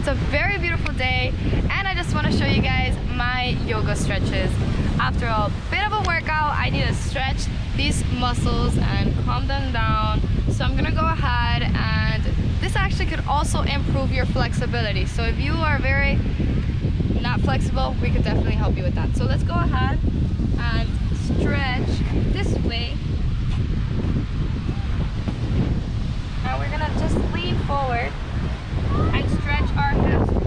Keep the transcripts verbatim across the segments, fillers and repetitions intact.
It's a very beautiful day and I just want to show you guys my yoga stretches. After a bit of a workout, I need to stretch these muscles and calm them down. So I'm gonna go ahead, and this actually could also improve your flexibility. So if you are very not flexible, we could definitely help you with that. So let's go ahead and stretch this way. And we're gonna just lean forward and stretch our hamstrings.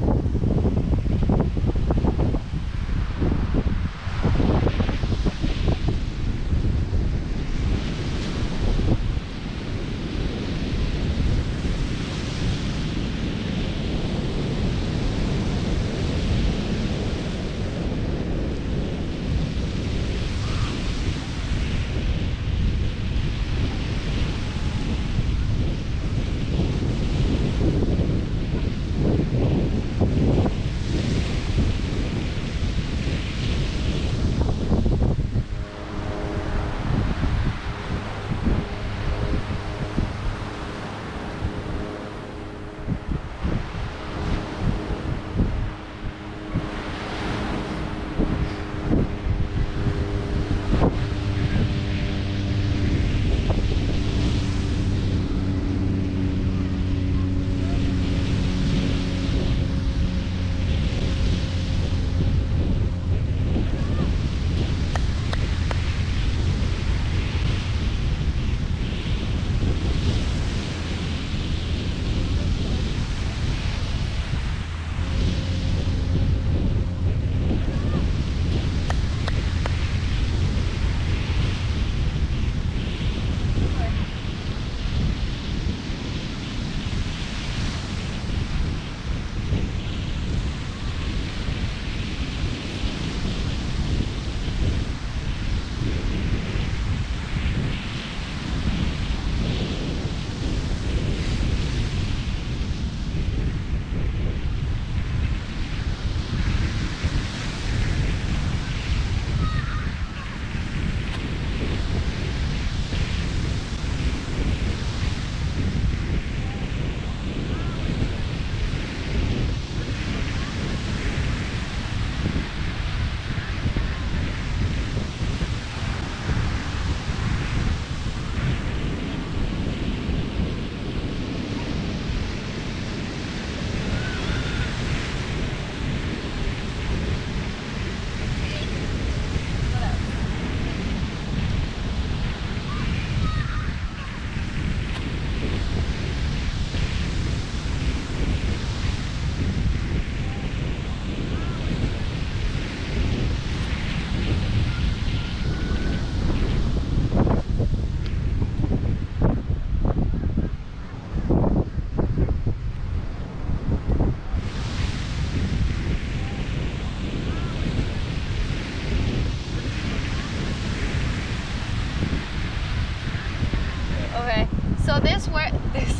Okay, so this where this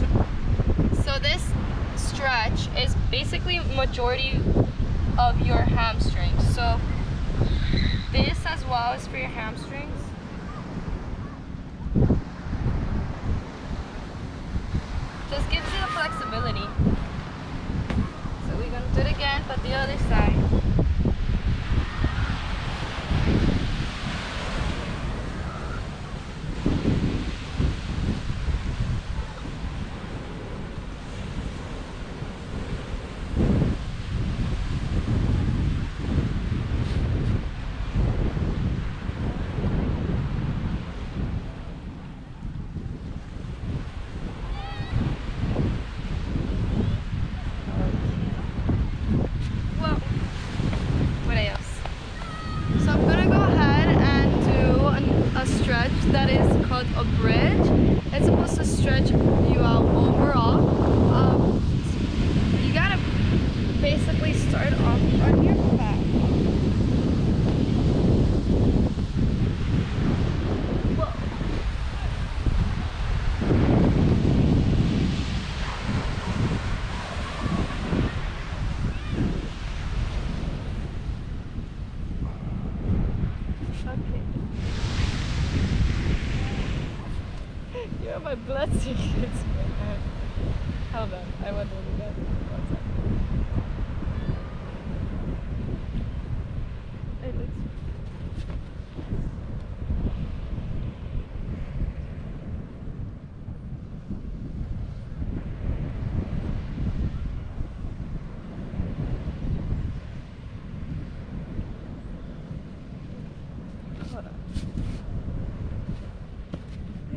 so this stretch is basically majority of your hamstrings. So this as well is for your hamstrings. Just gives you the flexibility. So we're gonna do it again, but the other side. That is called a bridge. It's supposed to stretch you out overall. Um, you gotta basically start off on your back. Whoa. Okay. Yeah, my blood circulates. Hold on, I want to do that. One second.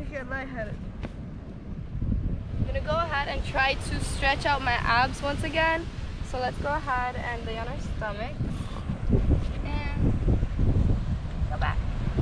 get lightheaded. I'm gonna go ahead and try to stretch out my abs once again. So let's go ahead and lay on our stomach and go back.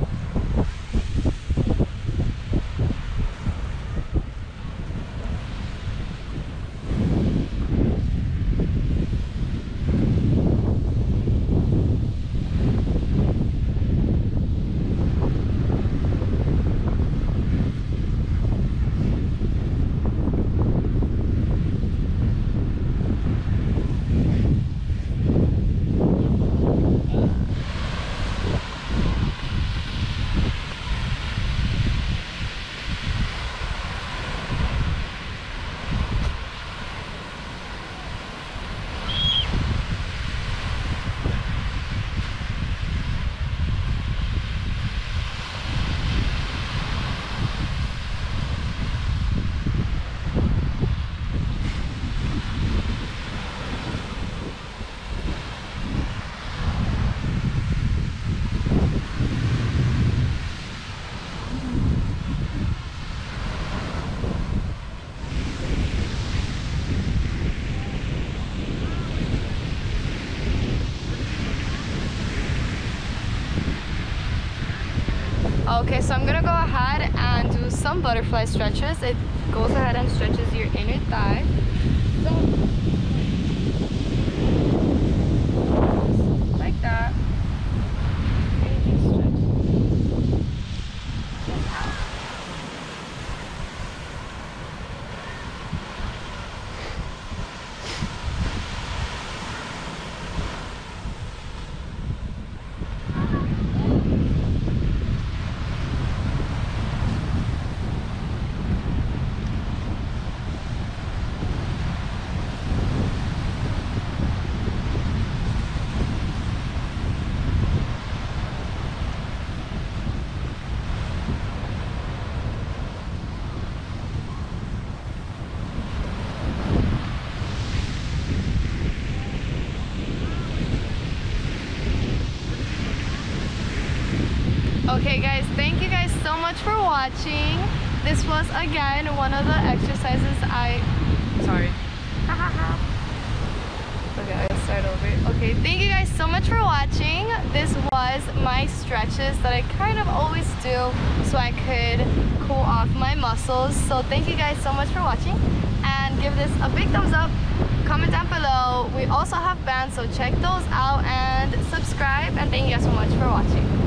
Okay, so I'm gonna go ahead and do some butterfly stretches. It goes ahead and stretches your inner thigh. So, like that. And you just stretch just out. Okay guys, thank you guys so much for watching. This was again one of the exercises I sorry okay, I'll start over. Okay, thank you guys so much for watching. This was my stretches that I kind of always do so I could cool off my muscles. So thank you guys so much for watching, and give this a big thumbs up, comment down below. We also have bands, so check those out and subscribe, and thank you guys so much for watching.